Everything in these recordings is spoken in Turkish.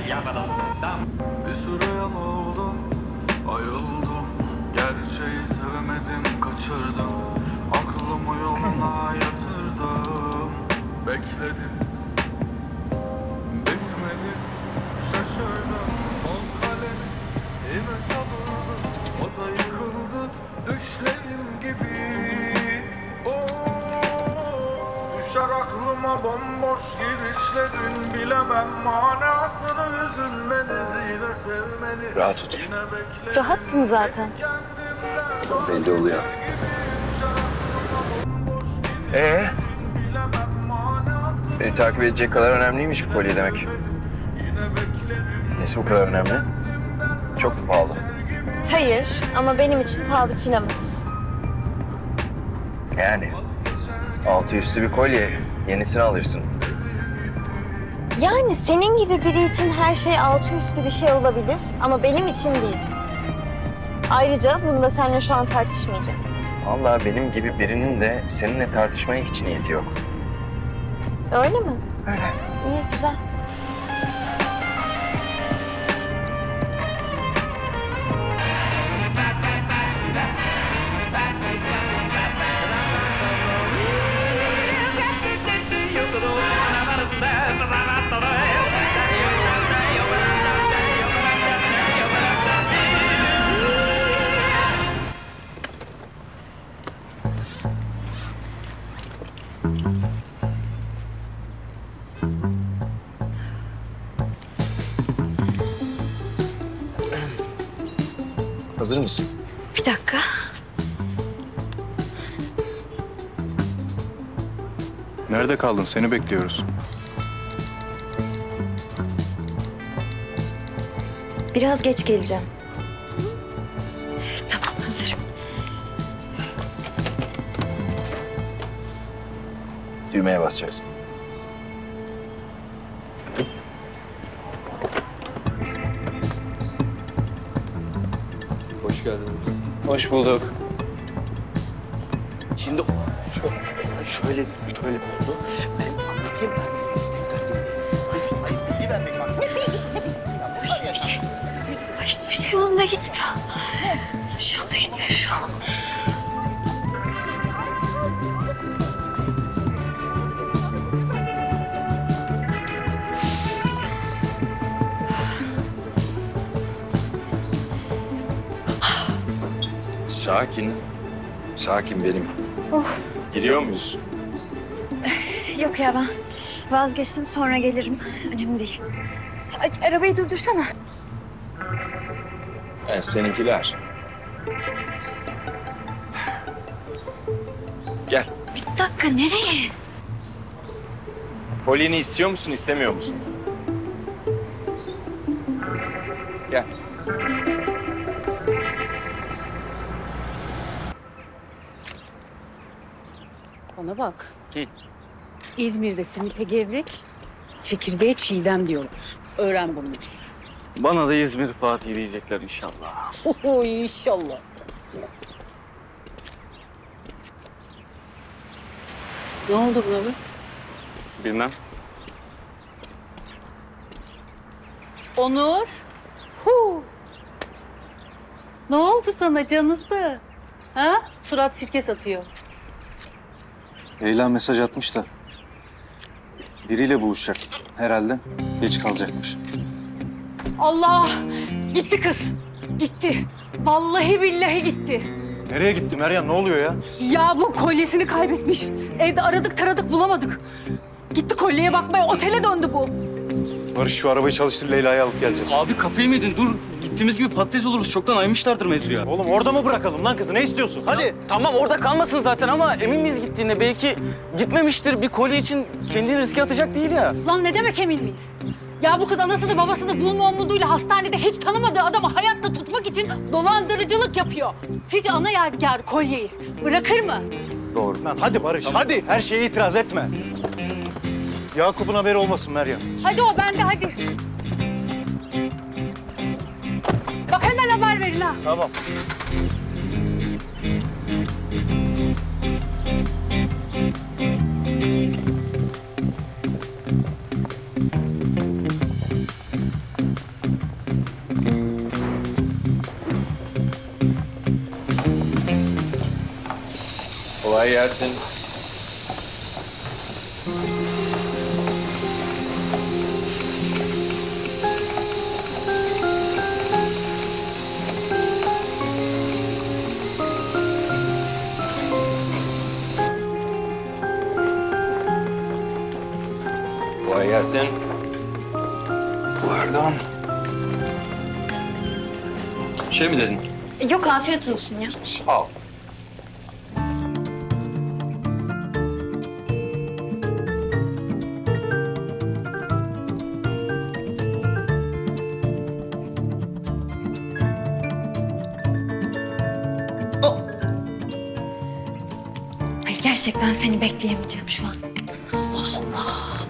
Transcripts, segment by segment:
Bir süre yanıldım, ayıldım. Gerçeği sevmedim, kaçırdım. Aklımı yoluna yatırdım. Bekledim, bitmedi. Şaşırdım, son kalem yine çalındı. O da yıkıldı, düşlerim gibi. Düşer aklıma bomboş gidişlerin. Bilemem manasını, üzülmeni, yine sevmeni. Rahat otur. Rahattım zaten. Belli oluyor. Beni takip edecek kadar önemliymiş bu kolye demek. Nesi bu kadar önemli? Çok mu pahalı? Hayır ama benim için paha biçilemez. Yani altı üstü bir kolye, yenisini alırsın. Yani senin gibi biri için her şey altı üstü bir şey olabilir ama benim için değil. Ayrıca bunu da seninle şu an tartışmayacağım. Vallahi benim gibi birinin de seninle tartışmaya hiç niyeti yok. Öyle mi? Öyle. İyi, güzel. Hazır mısın? Bir dakika. Nerede kaldın? Seni bekliyoruz. Biraz geç geleceğim. Tamam, hazırım. Düğmeye basacaksın. Hoş geldiniz. Hoş bulduk. Şimdi şöyle oldu. Ben anlatayım ben. Siz tekrar dinleyin. Hayır, bilgi vermek maksat. Hiçbir şey yolunda gitmiyor. Hiçbir şey yolunda gitmiyor şu an. Sakin. Sakin benim. Of. Gidiyor muyuz? Yok ya, ben vazgeçtim, sonra gelirim. Önemli değil. Arabayı durdursana. Seninkiler. Gel. Bir dakika, nereye? Kolyeni istiyor musun, istemiyor musun? Gel. Bana bak. Hı. İzmir'de simite gevrek, çekirdeğe çiğdem diyorlar. Öğren bunu. Bana da İzmir Fatih diyecekler inşallah. İnşallah. Ne oldu buna be? Bilmem. Onur. Ne oldu sana canısı? Ha? Surat sirke satıyor. Leyla mesaj atmış da. Biriyle buluşacak herhalde. Geç kalacakmış. Allah! Gitti kız. Gitti. Vallahi billahi gitti. Nereye gitti Meryem? Ne oluyor ya? Ya bu kolyesini kaybetmiş. Evde aradık taradık bulamadık. Gitti kolyeye bakmaya, otele döndü bu. Barış şu arabayı çalıştır, Leyla'yı alıp geleceğiz. Abi kafayı mı yedin? Dur. Gittiğimiz gibi patates oluruz. Çoktan aymışlardır mevzuya. Oğlum orada mı bırakalım lan kızı? Ne istiyorsun? Hadi. Tamam orada kalmasın zaten ama emin miyiz gittiğine? Belki gitmemiştir. Bir kolye için kendini riske atacak değil ya. Lan ne demek emin miyiz? Ya bu kız anasını babasını bulma umuduyla hastanede hiç tanımadığı adamı hayatta tutmak için dolandırıcılık yapıyor. Sizce ana yadigar kolyeyi bırakır mı? Doğru. Lan hadi Barış, hadi. Her şeye itiraz etme. Yakup'un haberi olmasın Meryem. Hadi o bende hadi. Bak hemen haber verin ha. Tamam. Kolay gelsin. Kolay gelsin. Pardon. Bir şey mi dedin? Yok, afiyet olsun ya. Al. Ay, gerçekten seni bekleyemeyeceğim şu an. Allah Allah.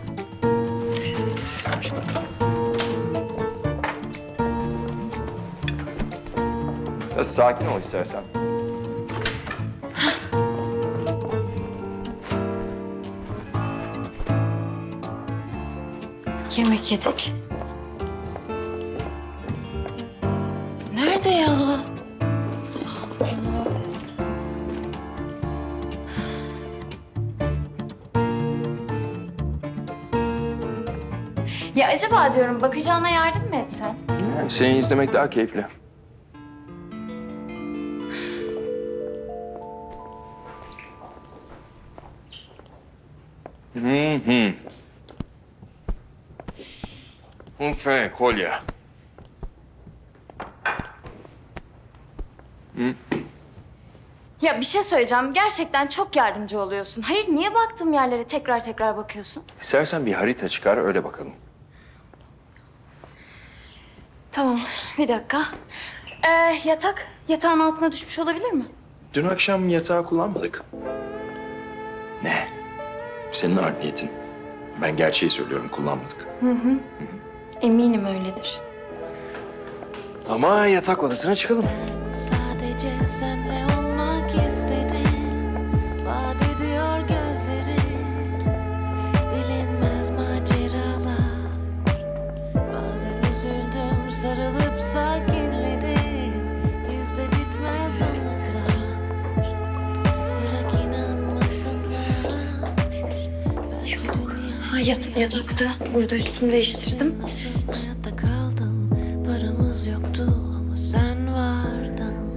Biraz sakin ol istersen. Yemek yedik. Nerede ya? Ya acaba diyorum bakacağına yardım mı etsen? Seni izlemek daha keyifli. Lütfen kolye. Ya bir şey söyleyeceğim. Gerçekten çok yardımcı oluyorsun. Hayır, niye baktığım yerlere tekrar tekrar bakıyorsun? İstersen bir harita çıkar öyle bakalım. Tamam, bir dakika. Yatak, yatağın altına düşmüş olabilir mi? Dün akşam yatağı kullanmadık. Ne? Senin art niyetin. Ben gerçeği söylüyorum, kullanmadık. Eminim öyledir. Ama yatak odasına çıkalım. Sadece senle olmak istedim. Vaat ediyor gözlerin. Bilinmez maceralar. Bazen üzüldüm, sarılıp sakinledim. Bizde bitmez umutlar. Bırak inanmasınlar. Belki dünya Yatakta. Burada üstümü değiştirdim. nasıl hayatta kaldım. Paramız yoktu ama sen vardın.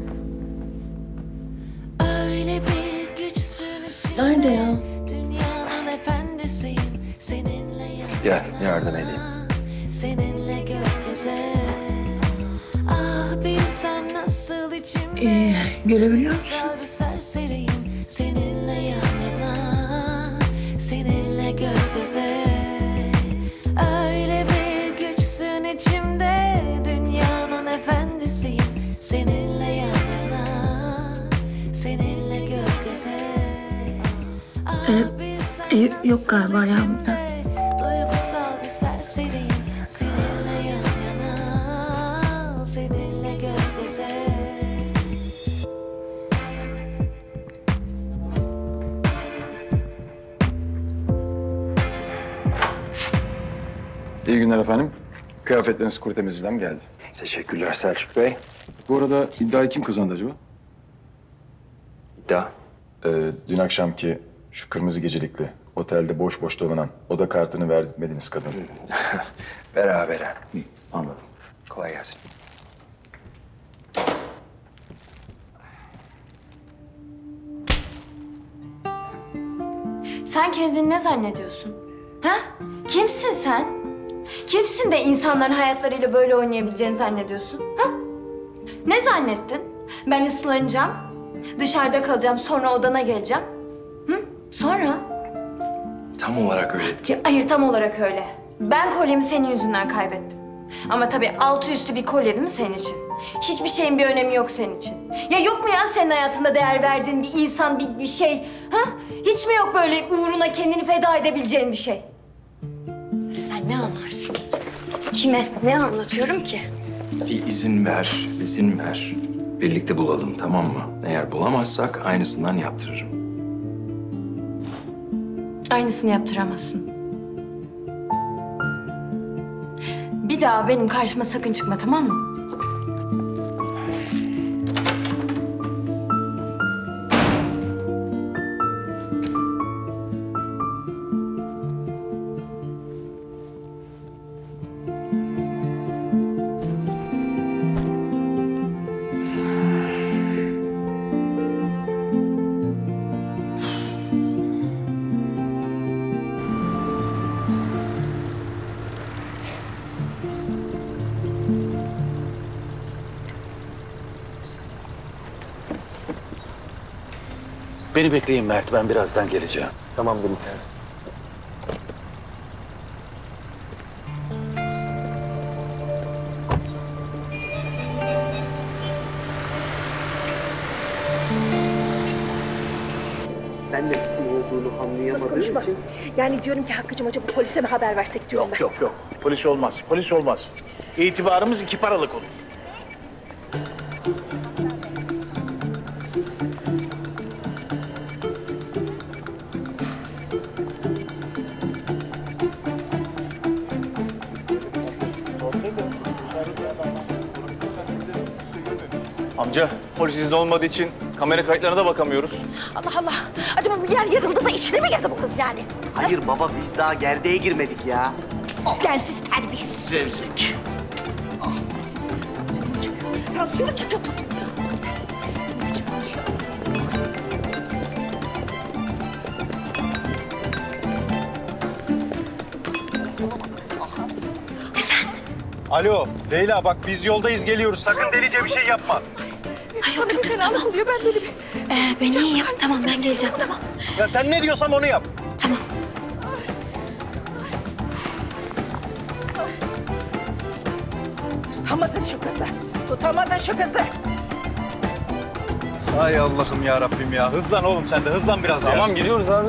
Öyle bir güçsün içimde. Nerede ya? Dünyanın efendisiyim. Seninle Gel, yardım edeyim. seninle göz göze. Ah bilsen nasıl içimde. Görebiliyor musun? Sal bir serseriyim. Seninle yan yana. Seninle göz göze. Öyle bir güçsün içimde. Dünyanın efendisiyim. Seninle yan yana. Seninle göz göze. Ah bilsen yok galiba nasıl ya içimde. burada. Duygusal bir serseriyim. Seninle yan yana. Seninle göz göze. İyi günler efendim. Kıyafetleriniz kuru temizliden geldi. Teşekkürler Selçuk Bey. Bu arada iddiayı kim kazandı acaba? İddia. Dün akşamki şu kırmızı gecelikli otelde boş boş dolanan oda kartını verdirtmediğiniz kadın. Berabere. Anladım. Kolay gelsin. Sen kendini ne zannediyorsun? Ha? Kimsin sen? Kimsin de insanların hayatlarıyla böyle oynayabileceğini zannediyorsun? Ha? Ne zannettin? Ben ıslanacağım, dışarıda kalacağım, sonra odana geleceğim. Hı? Sonra? Tam olarak öyle. Ya, hayır, tam olarak öyle. Ben kolyemi senin yüzünden kaybettim. Ama tabii altı üstü bir kolye değil mi senin için? Hiçbir şeyin bir önemi yok senin için. Ya yok mu ya senin hayatında değer verdiğin bir insan, bir şey? Ha? Hiç mi yok böyle uğruna kendini feda edebileceğin bir şey? Sen ne anlarsın? Kime? Ne anlatıyorum ki? Bir izin ver, izin ver. Birlikte bulalım, tamam mı? Eğer bulamazsak aynısından yaptırırım. Aynısını yaptıramazsın. Bir daha benim karşıma sakın çıkma, tamam mı? Beni bekleyin Mert, ben birazdan geleceğim. Tamam komiserim. Ben de ne olduğunu anlayamadığım için... Yani diyorum ki Hakkı'cığım acaba polise mi haber versek diyorum ben. Yok. Polis olmaz, polis olmaz. İtibarımız 2 paralık olur. Amca, polis izni olmadığı için kamera kayıtlarına da bakamıyoruz. Allah Allah. Acaba bir yer yarıldı da içine mi girdi bu kız yani? Hayır baba, biz daha gerdeğe girmedik ya. Densiz terbiyesiz. Zevzek. Tansiyonu çıkıyor. Tansiyonu çıkıyor tut. Ne biçim konuşuyorsunuz? Alo, Leyla bak biz yoldayız geliyoruz. Sakın delice bir şey yapma. Bana bir fenalık oluyor. Ben böyle bir... Ben iyiyim. Tamam ben geleceğim tamam. Ya sen ne diyorsam onu yap. Tutamadın şu kızı. Tutamadın şu kızı. Ay Allah'ım ya Rabbim ya. Hızlan oğlum sen de hızlan biraz ya. Tamam gidiyoruz abi.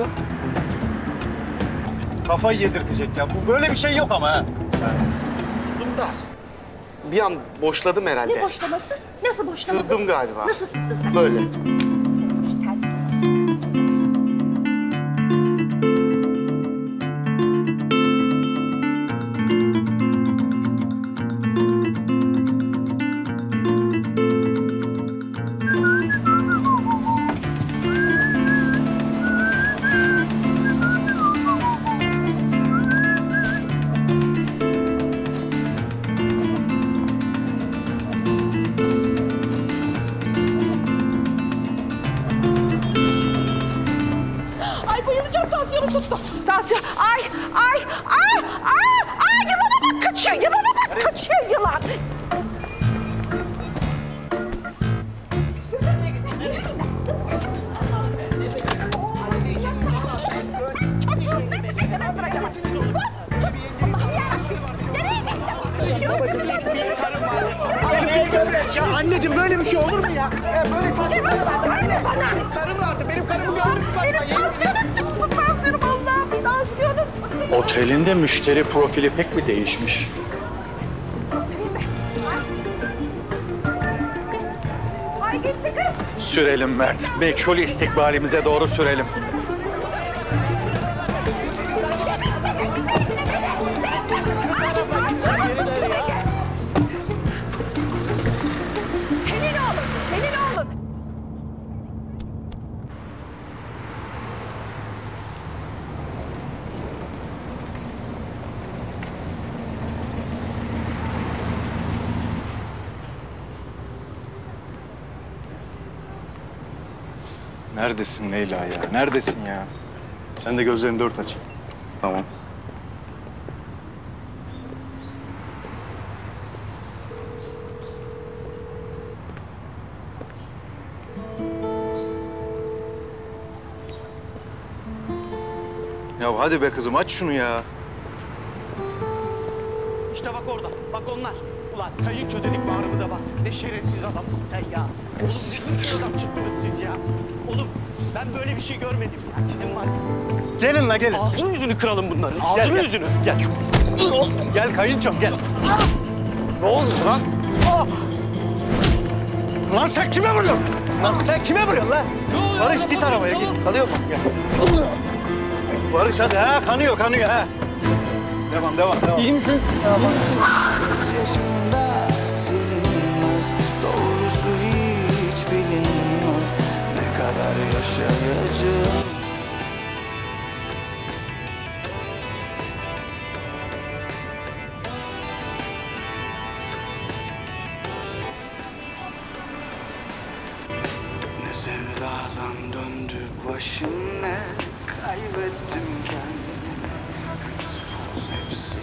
Kafayı yedirtecek ya. Bu böyle bir şey yok ama ha. Bunda bir an boşladım herhalde. Ne boşlaması? Nasıl boşlaması? Sızdım galiba. Nasıl sızdın sen? Böyle. Sızmış terbiyesiz. Ay bayılacağım, tansiyonum tuttu. Tansiyon, ay, yılana bak kaçıyor, kaçıyor yılan. Ya anneciğim böyle bir şey olur mu ya? Böyle saçmalama. Karım vardı, benim karımı gördün mü? Benim tansiyonum çıktı, tansiyonum Allah'ım, tansiyonum. Otelinde müşteri profili pek mi değişmiş? Ay gitti kız. Sürelim Mert. Meçhul istikbalimize doğru sürelim. Senin oğlun. Neredesin Leyla ya? Neredesin ya? Sen de gözlerini 4 aç. Tamam. Ya hadi be kızım aç şunu ya. İşte bak orada, bak onlar. Ulan kayınço dedik bağrımıza bastık. Ne şerefsiz adamsın sen ya. Nasıl adam çıktınız siz ya? Oğlum ben böyle bir şey görmedim ya. Sizin var. Gelin la gelin. Ağzını yüzünü kıralım bunların. Ağzını yüzünü. Gel. Gel kayınçom gel. Ne oldu lan? Lan sen kime vuruyorsun? Lan sen kime vuruyorsun lan? Barış git arabaya git. Kanıyor mu? Gel. Barış hadi ha kanıyor ha. Devam. İyi misin? Yaşımda silinmez, doğrusu hiç bilinmez. Ne kadar yaşayacağım. Ne sevdadan döndü başım, ne kaybettim kendimi. Hepsi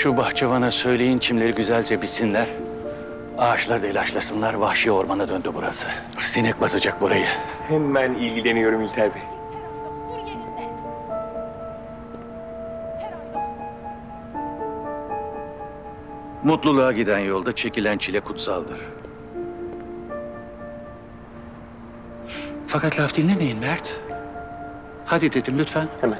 Şu bahçıvana söyleyin çimleri güzelce bitsinler. Ağaçları da ilaçlasınlar. Vahşi ormana döndü burası. Sinek basacak burayı. Hemen ilgileniyorum İlter Bey. Dur yerinde. Mutluluğa giden yolda çekilen çile kutsaldır. Fakat laf dinlemeyin Mert. Hadi dedim lütfen. Hemen.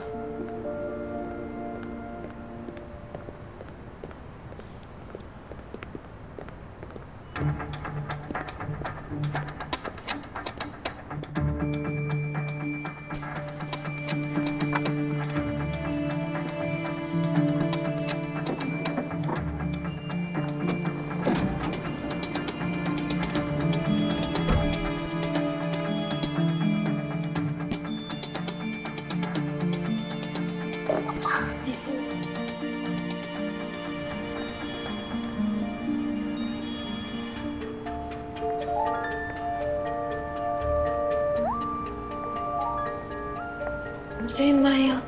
Buradayım ben ya.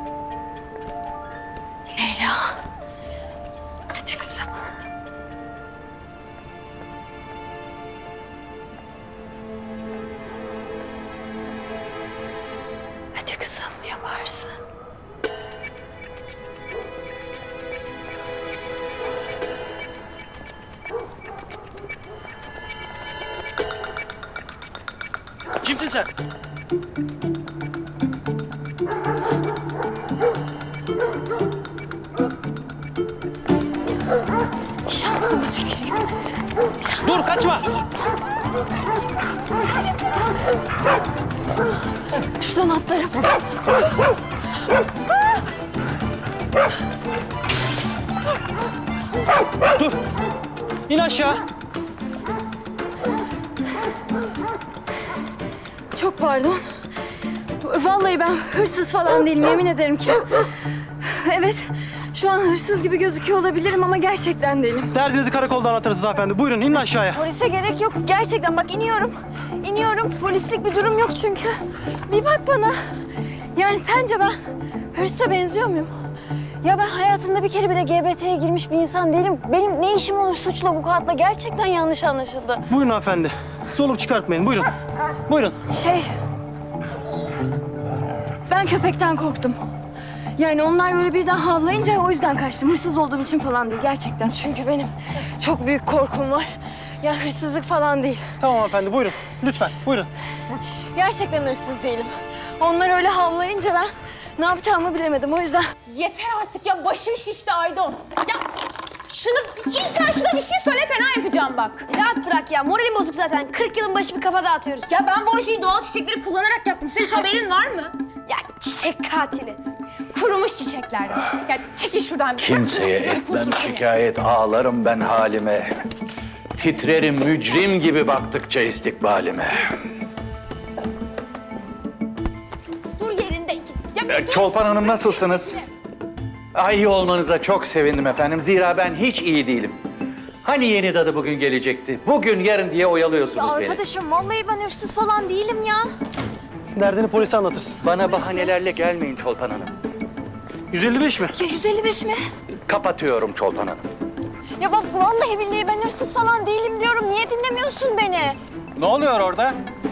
Leyla. Hadi kızım. Hadi kızım yaparsın. Kimsin sen? Şansıma tüküreyim. Dur kaçma. Şuradan atlarım. Dur. İn aşağı. Çok pardon. Vallahi ben hırsız falan değilim, yemin ederim ki. Evet, şu an hırsız gibi gözüküyor olabilirim ama gerçekten değilim. Derdinizi karakolda anlatırsınız hanımefendi. Buyurun inin aşağıya. Polise gerek yok. Gerçekten bak iniyorum. İniyorum. Polislik bir durum yok çünkü. Bir bak bana. Yani sence ben hırsıza benziyor muyum? Ya ben hayatımda bir kere bile GBT'ye girmiş bir insan değilim. Benim ne işim olur suçla avukatla? Gerçekten yanlış anlaşıldı. Buyurun hanımefendi. Soluk çıkartmayın. Buyurun. Buyurun. Ben köpekten korktum. Yani onlar böyle birden havlayınca o yüzden kaçtım. Hırsız olduğum için falan değil gerçekten. Çünkü benim çok büyük korkum var. Ya hırsızlık falan değil. Tamam hanımefendi buyurun. Lütfen buyurun. Gerçekten hırsız değilim. Onlar öyle havlayınca ben ne yapacağımı bilemedim o yüzden. Yeter artık ya, başım şişti Aydon. Ya şunu ilk şuna bir şey söyle, fena yapacağım bak. Rahat bırak ya, moralim bozuk zaten. 40 yılın başı bir kafa dağıtıyoruz. Ya ben bu işi doğal çiçekleri kullanarak yaptım. Senin haberin var mı? Ya çiçek katili. Kurumuş çiçeklerden. Ya çekil şuradan. Kimseye etmem şikayet, ağlarım ben halime. Titrerim mücrim gibi baktıkça istikbalime. Dur yerinde. Ya bir dur. Çolpan Hanım nasılsınız? İyi olmanıza çok sevindim efendim. Zira ben hiç iyi değilim. Hani yeni dadı bugün gelecekti? Bugün yarın diye oyalıyorsunuz Ya beni. arkadaşım vallahi ben hırsız falan değilim ya. Derdini polise anlatırsın. Bana bahanelerle gelmeyin Çolpan Hanım. 155 mi? Ya 155 mi? Kapatıyorum Çolpan Hanım. Ya bak vallahi billahi ben hırsız falan değilim diyorum. Niye dinlemiyorsun beni? Ne oluyor orada?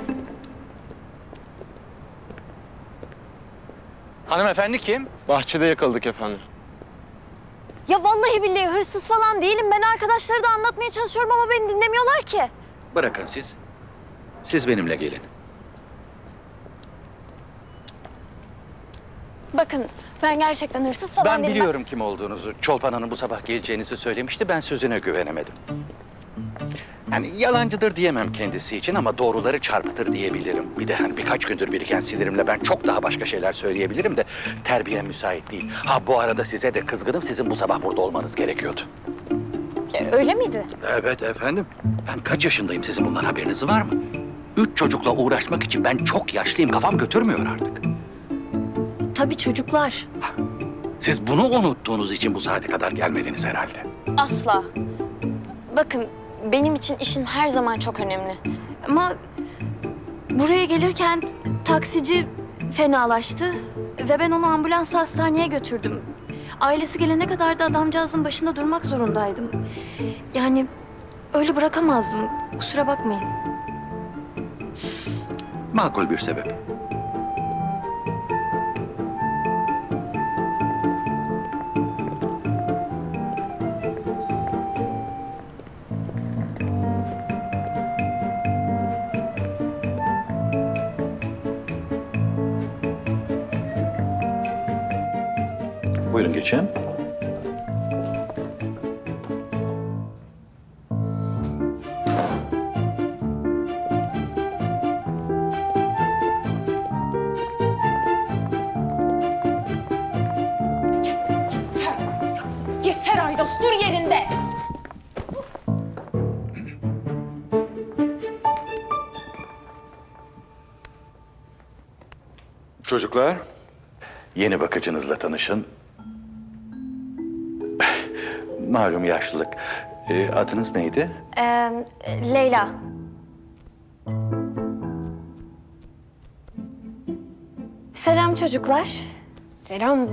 Hanımefendi kim? Bahçede yakaladık efendim. Ya vallahi billahi hırsız falan değilim. Ben arkadaşlara da anlatmaya çalışıyorum ama beni dinlemiyorlar ki. Bırakın siz. Siz benimle gelin. Bakın ben gerçekten hırsız falan Ben değilim. biliyorum kim olduğunuzu. Çolpan Hanım bu sabah geleceğinizi söylemişti. Ben sözüne güvenemedim. Yani yalancıdır diyemem kendisi için ama doğruları çarpıtır diyebilirim. Bir de hani birkaç gündür biriken sinirimle ben çok daha başka şeyler söyleyebilirim de terbiyem müsait değil. Ha bu arada size de kızgınım. Sizin bu sabah burada olmanız gerekiyordu. Öyle miydi? Evet efendim. Ben kaç yaşındayım, sizin bundan haberiniz var mı? 3 çocukla uğraşmak için ben çok yaşlıyım. Kafam götürmüyor artık. Tabii çocuklar. Siz bunu unuttuğunuz için bu saate kadar gelmediniz herhalde. Asla. Bakın benim için işim her zaman çok önemli. Ama buraya gelirken taksici fenalaştı ve ben onu ambulansla hastaneye götürdüm. Ailesi gelene kadar da adamcağızın başında durmak zorundaydım. Yani öyle bırakamazdım. Kusura bakmayın. Makul bir sebep. Buyurun geçin. Yeter Aydos, dur yerinde. Çocuklar, yeni bakıcınızla tanışın. Malum yaşlılık. Adınız neydi? Leyla. Selam çocuklar. Selam.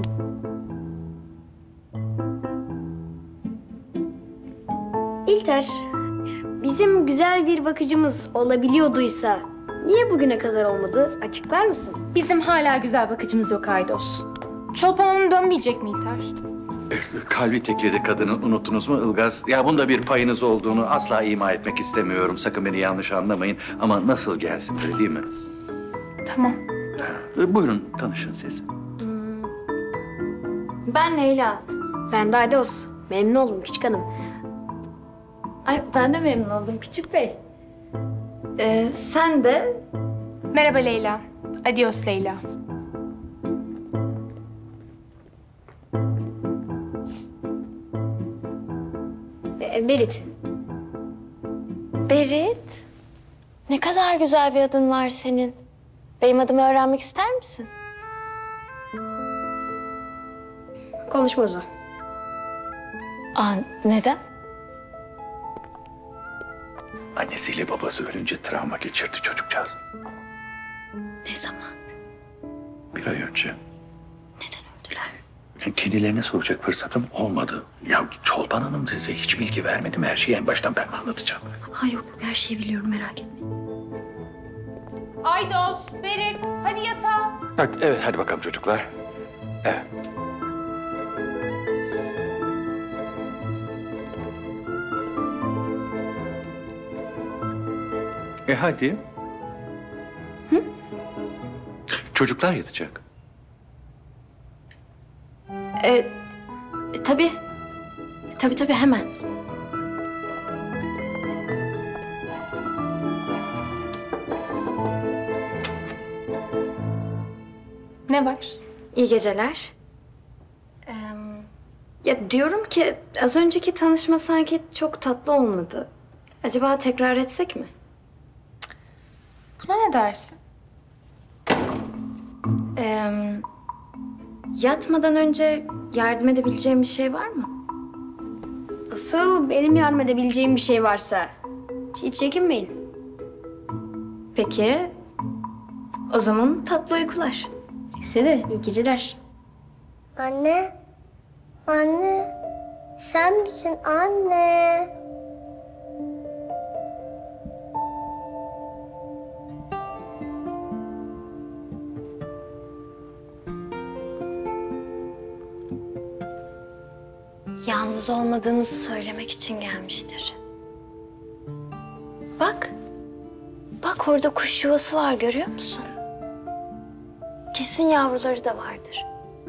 İlter, bizim güzel bir bakıcımız olabiliyorduysa niye bugüne kadar olmadı? Açıklar mısın? Bizim hala güzel bakıcımız yok Aydos. Çolpan Hanım dönmeyecek mi İlter? Kalbi tekledi kadını unuttunuz mu Ilgaz? Ya bunda bir payınız olduğunu asla ima etmek istemiyorum. Sakın beni yanlış anlamayın. Ama nasıl gelsin öyle değil mi? Tamam. Buyurun tanışın siz. Ben Leyla. Ben de Aydos. Memnun oldum küçük hanım. Ay ben de memnun oldum küçük bey. Sen de... Merhaba Leyla. Adios Leyla. Berit. Berit. Ne kadar güzel bir adın var senin. Benim adımı öğrenmek ister misin? Konuşmaz o. Aa, neden? Annesiyle babası ölünce travma geçirdi çocukcağız. Ne zaman? Bir ay önce. Neden öldüler? Kendilerine soracak fırsatım olmadı. Ya Çolpan Hanım size hiç bilgi vermedi mi? Her şeyi en baştan ben mi anlatacağım? Ha yok her şeyi biliyorum merak etmeyin. Aydos, Berit, hadi yatağa. Evet, hadi bakalım çocuklar. Evet. Hadi. Hı? Çocuklar yatacak. Tabii. Tabii hemen. Ne var? İyi geceler. Ya diyorum ki az önceki tanışma sanki çok tatlı olmadı. Acaba tekrar etsek mi? Buna ne dersin? Yatmadan önce yardım edebileceğim bir şey var mı? Asıl benim yardım edebileceğim bir şey varsa hiç çekinmeyin. Peki. O zaman tatlı uykular. Size de iyi geceler. Anne, anne, sen misin anne? Yalnız olmadığınızı söylemek için gelmiştir. Bak. Bak orada kuş yuvası var görüyor musun? Kesin yavruları da vardır.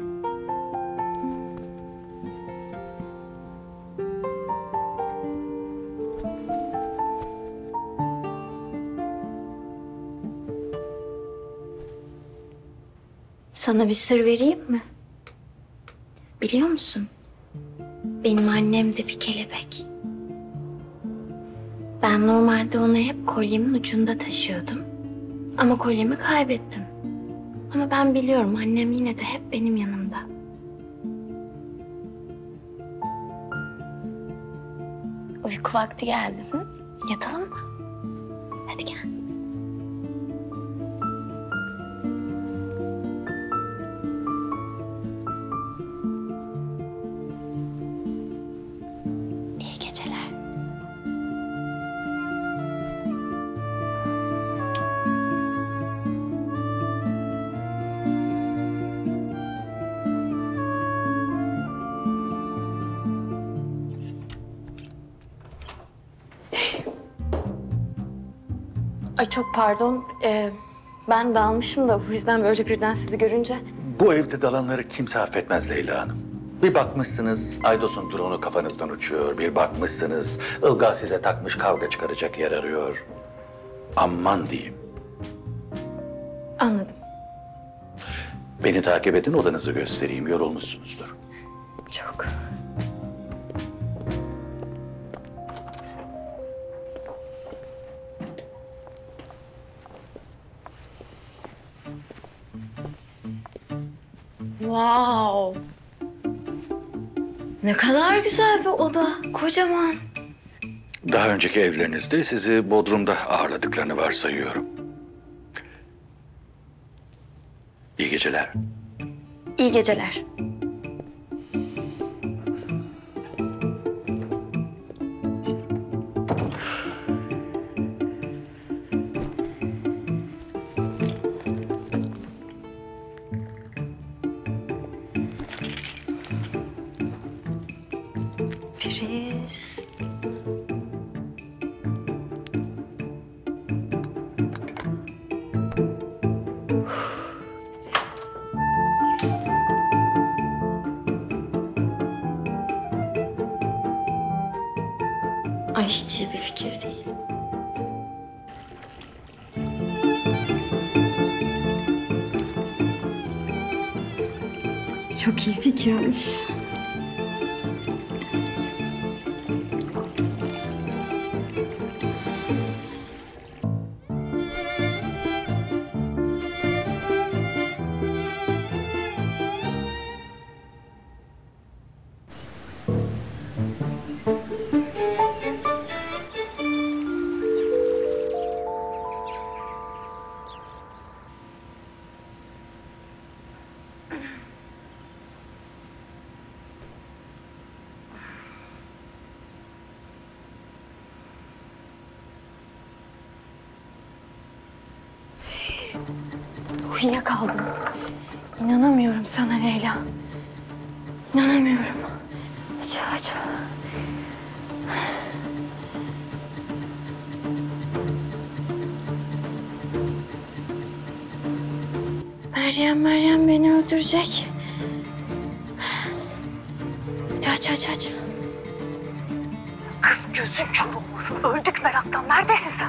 Sana bir sır vereyim mi? Biliyor musun? Benim annem de bir kelebek. Ben normalde onu hep kolyemin ucunda taşıyordum. Ama kolyemi kaybettim. Ama ben biliyorum annem yine de hep benim yanımda. Uyku vakti geldi. Hı? Yatalım mı? Hadi gel. Ay çok pardon. Ben dalmışım da bu yüzden böyle birden sizi görünce. Bu evde dalanları kimse affetmez Leyla Hanım. Bir bakmışsınız Aydos'un drone'u kafanızdan uçuyor. Bir bakmışsınız Ilgaz size takmış kavga çıkaracak yer arıyor. Aman diyeyim. Anladım. Beni takip edin, odanızı göstereyim. Yorulmuşsunuzdur. Çok. Wow. Ne kadar güzel bir oda. Kocaman. Daha önceki evlerinizde sizi Bodrum'da ağırladıklarını varsayıyorum. İyi geceler. İyi geceler. Priz. Ay hiç iyi bir fikir değil. Çok iyi fikirmiş. Uyuyakaldım. İnanamıyorum sana Leyla. İnanamıyorum. Açıl açıl. Meryem beni öldürecek. Hadi aç. Kız gözün kör olmasın. Öldük meraktan. Neredesin sen?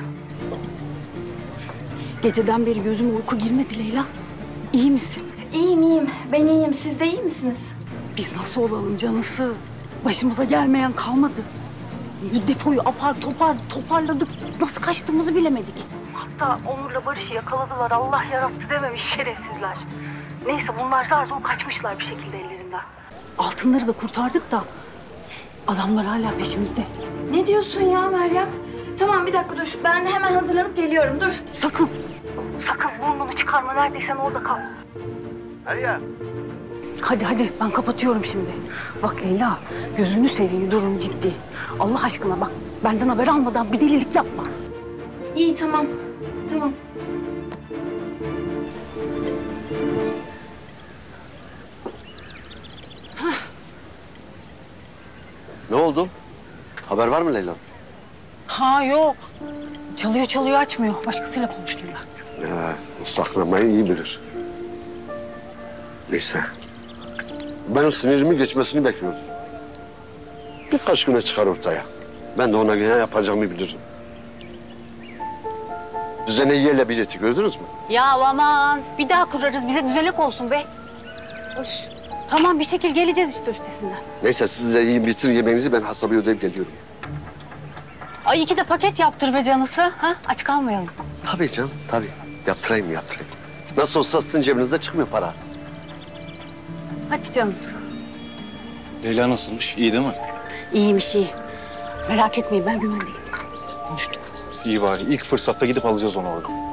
Geceden beri gözüme uyku girmedi Leyla. İyi misin? İyiyim. Ben iyiyim. Siz de iyi misiniz? Biz nasıl olalım canısı? Başımıza gelmeyen kalmadı. Depoyu apar topar toparladık. Nasıl kaçtığımızı bilemedik. Hatta Onur'la Barış'ı yakaladılar. Allah yarattı dememiş şerefsizler. Neyse bunlar zar zor kaçmışlar bir şekilde ellerinden. Altınları da kurtardık da adamlar hala peşimizde. Ne diyorsun ya Meryem? Tamam bir dakika dur. Ben hemen hazırlanıp geliyorum. Dur. Sakın burnunu çıkarma. Neredeysen orada kal. Meryem. Hadi ben kapatıyorum şimdi. Bak Leyla gözünü seveyim durum ciddi. Allah aşkına bak benden haber almadan bir delilik yapma. İyi tamam. Ne oldu? Haber var mı Leyla? Ha yok. Çalıyor açmıyor. Başkasıyla konuştum ben. Saklamayı iyi bilir. Neyse. Ben sinirimin geçmesini bekliyorum. Birkaç güne çıkar ortaya. Ben de ona göre yapacağımı bilirim. Düzene yerle bileti gördünüz mü? Ya aman bir daha kurarız. Bize düzenek olsun be. Uş. Tamam bir şekil geleceğiz işte üstesinden. Neyse siz de yiyin bitirin yemeğinizi, ben hesabı ödeyip geliyorum. Ay 2 de paket yaptır be canısı. Ha? Aç kalmayalım. Tabii canım, tabii. Yaptırayım. Nasıl olsa sizin cebinizde çıkmıyor para. Hadi canısı. Leyla nasılmış? İyi değil mi? İyiymiş iyi. Merak etmeyin ben güvendeyim. Konuştuk. İyi bari. İlk fırsatta gidip alacağız onu oradan.